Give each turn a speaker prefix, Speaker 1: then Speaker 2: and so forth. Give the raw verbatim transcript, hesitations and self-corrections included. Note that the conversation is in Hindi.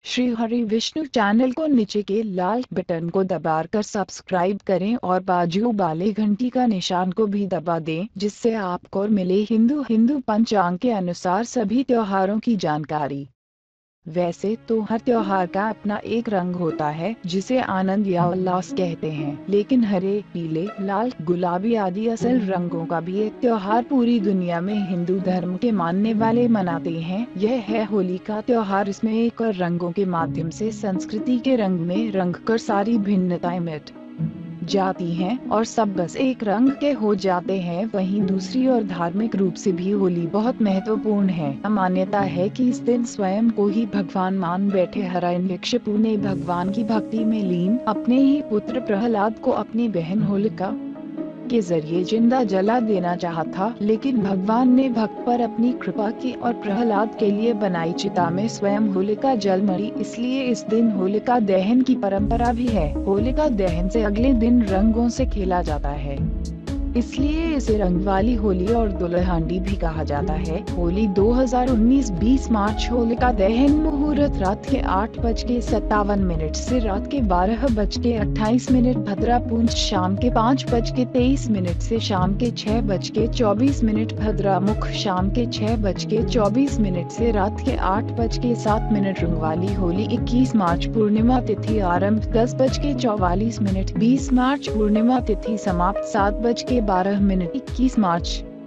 Speaker 1: श्री हरि विष्णु चैनल को नीचे के लाल बटन को दबाकर सब्सक्राइब करें और बाजू वाले घंटी का निशान को भी दबा दें, जिससे आपको मिले हिंदू हिंदू पंचांग के अनुसार सभी त्योहारों की जानकारी। वैसे तो हर त्योहार का अपना एक रंग होता है जिसे आनंद या उल्लास कहते हैं, लेकिन हरे, पीले, लाल, गुलाबी आदि असल रंगों का भी एक त्योहार पूरी दुनिया में हिंदू धर्म के मानने वाले मनाते हैं। यह है होली का त्योहार। इसमें एक और रंगों के माध्यम से संस्कृति के रंग में रंग कर सारी भिन्नताएं मिट जाती हैं और सब बस एक रंग के हो जाते हैं। वहीं दूसरी ओर धार्मिक रूप से भी होली बहुत महत्वपूर्ण है। मान्यता है कि इस दिन स्वयं को ही भगवान मान बैठे हिरण्यकशिपु ने भगवान की भक्ति में लीन अपने ही पुत्र प्रहलाद को अपनी बहन होलिका के जरिए जिंदा जला देना चाहा था, लेकिन भगवान ने भक्त पर अपनी कृपा की और प्रहलाद के लिए बनाई चिता में स्वयं होलिका जल मरी। इसलिए इस दिन होलिका दहन की परंपरा भी है। होलिका दहन से अगले दिन रंगों से खेला जाता है, इसलिए इसे रंग वाली होली और दुल्हांडी भी कहा जाता है। होली दो हज़ार उन्नीस बीस मार्च। होलिका दहन मुहूर्त रात के आठ बज के सत्तावन मिनट से रात के बारह बज के अट्ठाईस मिनट। भद्रा पूंज शाम के पाँच बज के तेईस मिनट से शाम के छह बज के चौबीस मिनट। भद्रा मुख शाम के छह बज के चौबीस मिनट से रात के आठ बज के सात मिनट। रंग वाली होली इक्कीस मार्च। पूर्णिमा तिथि आरंभ दस बज के चौवालीस मिनट। बीस मार्च पूर्णिमा तिथि समाप्त सात बज के बारह मिनट। इक्कीस मार्च।